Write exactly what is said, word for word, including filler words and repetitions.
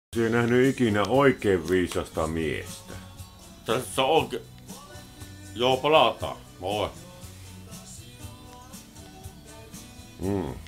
Oletko nähnyt ikinä oikein viisasta miestä? Tässä on oikein. Joo, palataan. Moi. Mm.